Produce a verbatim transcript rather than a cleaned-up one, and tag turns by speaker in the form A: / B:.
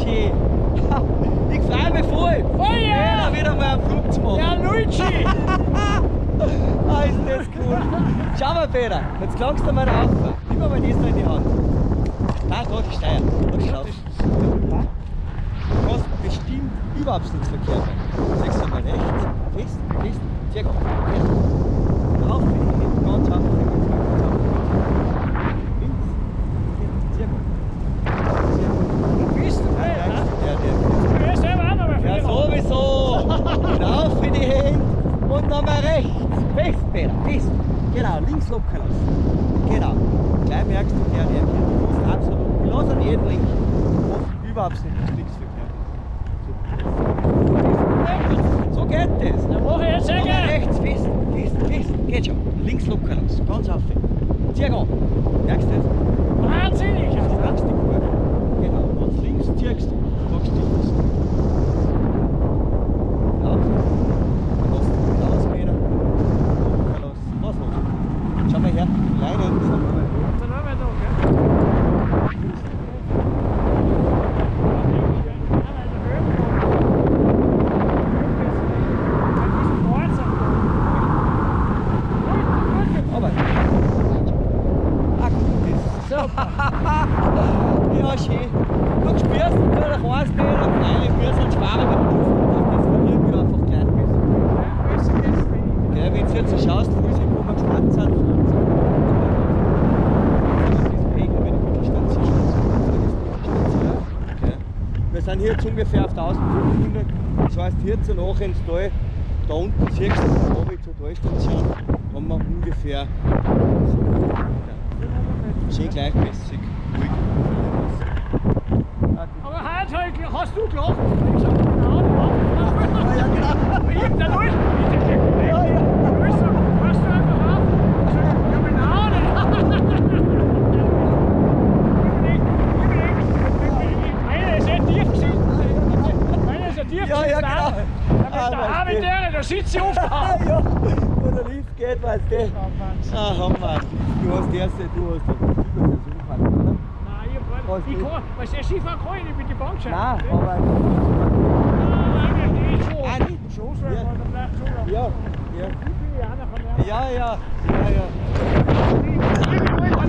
A: schön. Ich freue mich voll.
B: Voll, ja!
A: Wieder mal einen Flug zu machen.
B: Ja, Luigi!
A: Ah, ist das cool. Schau mal, Peter, jetzt klangst du mal rauf. Nimm mal das da in die Hand. Nein, da die Steuer. Da die Schlaufe. Du hast bestimmt überhaupt nichts verkehrt. Sechst du mal rechts, fest, fest, sehr gut. Auf wie die Hände, ganz auf. Links, sehr gut. Sehr gut.
B: Du bist du,
A: Ja,
B: ne?
A: der, der.
B: Du bist selber auch noch mal
A: Ja, sowieso. Rauf in die Hände und nochmal rechts. Fest, Peter, fest. Genau, links locker lassen. Genau. Gleich merkst du, der, der, du musst absolut. Ich lass ihn jeden links. Überhaupt nicht, nichts verkehrt. So geht das.
B: Dann mach ich jetzt sehr
A: Nochmal
B: gerne.
A: rechts, fest, fest, fest. Geht schon. Links locker lassen. Ganz auf. Zieh an. Merkst du das?
B: Wahnsinnig!
A: Das ist die Kurve. Genau. Ganz links ziehst du. Sagst du das. Lass. Lass du aus, Peter. Lass. Lass los. Schau mal her. Leine.
B: Dann haben wir noch, gell?
A: Aber. Ah, gut, das. Ja, schön. Du spürst natürlich eins, Peter, freilich wir sind schwerer mit der Luft. Das verliert mich einfach gleich besser. Gell, wenn du jetzt so schaust, wo sie wo wir gespannt sind. Wir sind hier jetzt ungefähr auf eintausendfünfhundert. Das heißt, hier zu nach ins Tal, da unten siehst du die Gaudi zur Talstation, haben wir ungefähr schön gleichmäßig, ruhig.
B: Aber heute halt, hast du gelacht? Ich hab keine Ahnung.
A: Ja, ja, genau.
B: Ich hab da durch.
A: Ja, ja.
B: Du bist so, hörst du einfach auf? Ich sag, ich hab keine Ahnung. Meiner ist ja tief gewesen. Meiner ist ja tief gewesen.
A: Ja, ja, genau.
B: Aber der Abendere, da sitzt sie aufgehauen.
A: Ja, wo der Lift geht, weißt du. Ah, Hammer. Du hast die erste, du hast die Übersetzung, oder?
B: Nein, ich hab ich kann, weil der Skifahren kann ich nicht mit den Bankscheinen.
A: Nein, aber.
B: Nein, nicht so.
A: Ah, nicht?
B: Schon so,
A: Ja.
B: dann bleibt so lang.
A: Ja, ja.
B: Ich bin ja einer von der.
A: Ja, ja, ja, ja.
B: Ich bin